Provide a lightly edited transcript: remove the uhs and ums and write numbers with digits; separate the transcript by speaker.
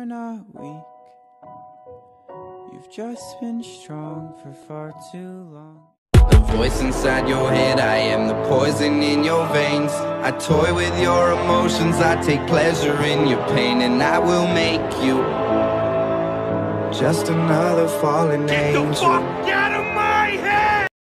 Speaker 1: not weak. You've just been strong for far too long. The voice inside your head, I am the poison in your veins. I toy with your emotions, I take pleasure in your pain, and I will make you just another fallen angel.